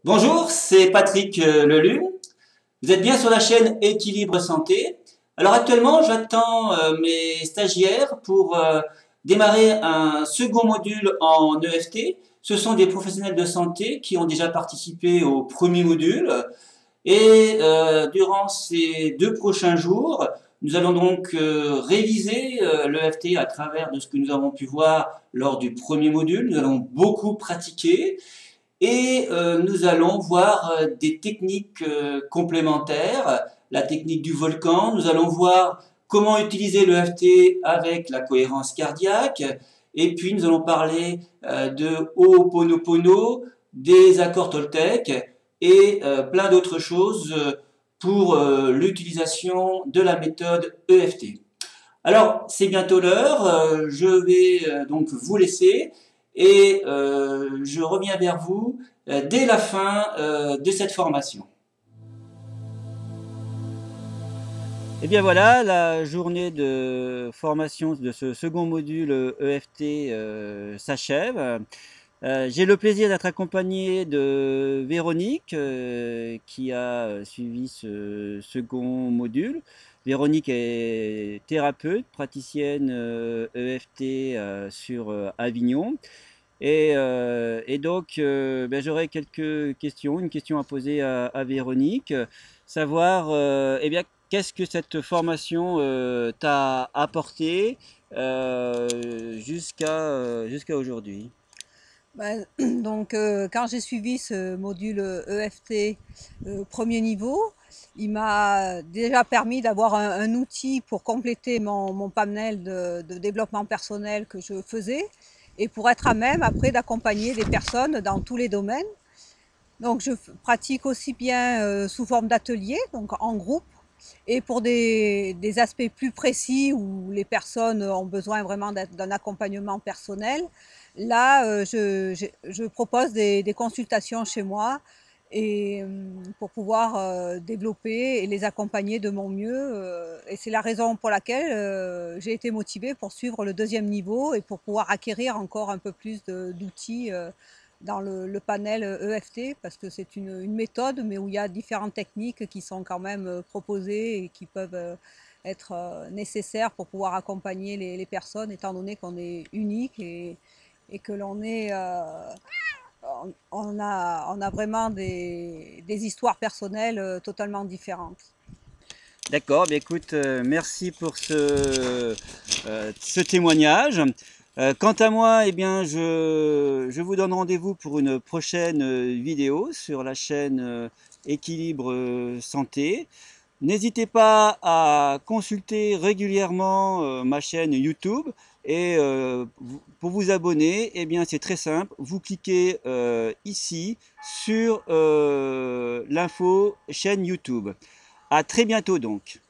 Bonjour, c'est Patrick Lelu. Vous êtes bien sur la chaîne Équilibre Santé. Alors actuellement, j'attends mes stagiaires pour démarrer un second module en EFT. Ce sont des professionnels de santé qui ont déjà participé au premier module. Et durant ces 2 prochains jours, nous allons donc réviser l'EFT à travers de ce que nous avons pu voir lors du premier module. Nous allons beaucoup pratiquer. Et nous allons voir des techniques complémentaires, la technique du volcan. Nous allons voir comment utiliser le FT avec la cohérence cardiaque. Et puis nous allons parler de Ho'oponopono, des accords Toltec et plein d'autres choses pour l'utilisation de la méthode EFT. Alors, c'est bientôt l'heure, je vais donc vous laisser et je reviens vers vous dès la fin de cette formation. Et bien voilà, la journée de formation de ce second module EFT s'achève. J'ai le plaisir d'être accompagné de Véronique qui a suivi ce second module. Véronique est thérapeute, praticienne EFT sur Avignon. Et donc, ben, j'aurais quelques questions, une question à poser à Véronique, savoir eh bien, qu'est-ce que cette formation t'a apporté jusqu'à aujourd'hui. Quand j'ai suivi ce module EFT premier niveau, il m'a déjà permis d'avoir un outil pour compléter mon panel de développement personnel que je faisais et pour être à même après d'accompagner des personnes dans tous les domaines. Donc, pratique aussi bien sous forme d'atelier, donc en groupe, et pour des aspects plus précis où les personnes ont besoin vraiment d'un accompagnement personnel, là, je propose des consultations chez moi et pour pouvoir développer et les accompagner de mon mieux. Et c'est la raison pour laquelle j'ai été motivée pour suivre le deuxième niveau et pour pouvoir acquérir encore un peu plus d'outils dans le panel EFT parce que c'est une méthode mais où il y a différentes techniques qui sont quand même proposées et qui peuvent être nécessaires pour pouvoir accompagner les personnes étant donné qu'on est unique et que l'on est on a vraiment des histoires personnelles totalement différentes. D'accord, bien écoute, merci pour ce témoignage. Quant à moi, eh bien, je vous donne rendez-vous pour une prochaine vidéo sur la chaîne Équilibre Santé. N'hésitez pas à consulter régulièrement ma chaîne YouTube et pour vous abonner, eh bien, c'est très simple. Vous cliquez ici sur l'info chaîne YouTube. À très bientôt donc.